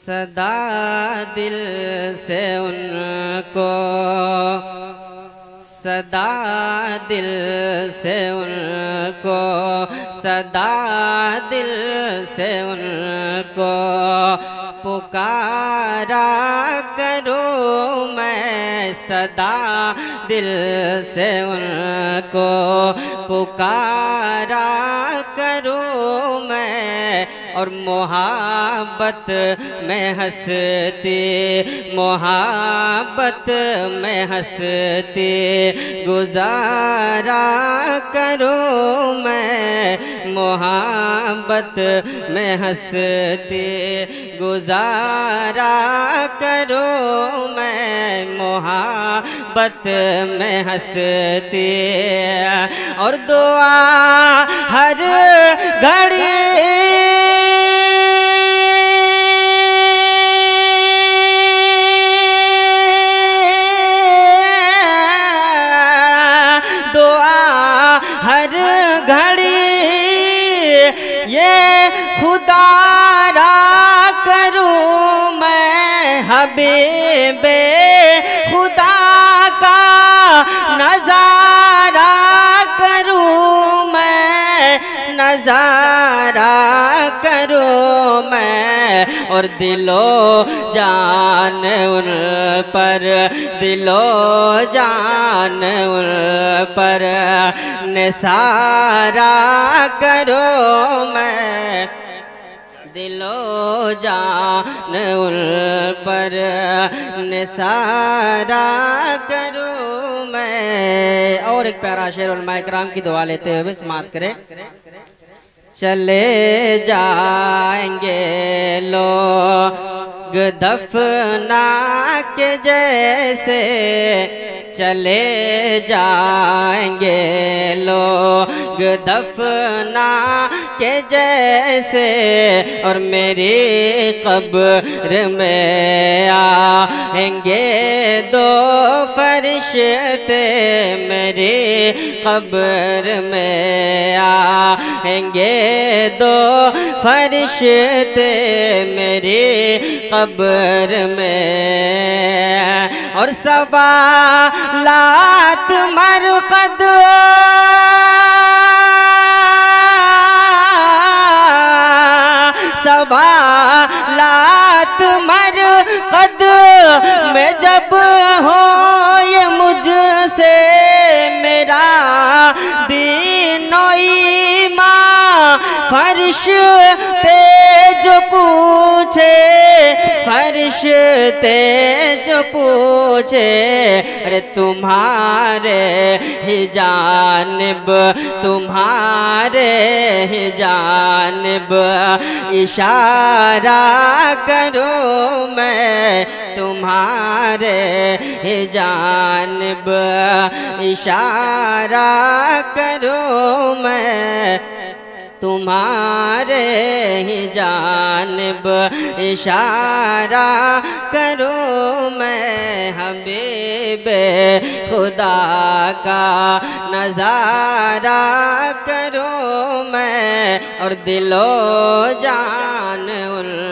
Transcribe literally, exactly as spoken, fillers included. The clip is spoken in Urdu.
صدا دل سے ان کو، صدا دل سے ان کو، صدا دل سے ان کو پکارا کروں میں، صدا دل سے ان کو پکارا کروں میں، اور محبت میں ہنستی، محبت میں ہنستی گزارا کروں میں، محبت میں ہنستی گزارا کروں میں، محبت میں ہنستی، اور دعا ہر گھڑی ہر گھڑی یہ خدا را کروں میں، حبیب خدا کا نظارہ کروں میں، نظارہ کروں میں، اور دل و جان ان پر، دل و جان ان پر نثارا کرو میں، دل و جان ان پر نثارا کرو میں۔ اور ایک پیارا شعر علماء کرام کی دعا لیتے ہوئے سماعت کریں۔ چلے جائیں گے لوگ دفنا کے جیسے، چلے جائیں گے لوگ دفنا کے جیسے، اور میری قبر میں آئیں گے دو فرشتے، میری قبر میں آئیں گے دو فرشتے میری قبر میں، اور سوالات مرقد سوالات مرقد میں جب ہو یہ مجھ سے، میرا دین و ایمان فرشتے جو پوچھے، فرشتے جو پوچھے، ارے تمہارے ہی جانب، تمہارے ہی جانب اشارہ کروں میں، تمہارے ہی جانب اشارہ کروں میں، تمہارے ہی جانب اشارہ کروں میں، حبیب خدا کا نظارہ کروں میں، اور دل و جان ان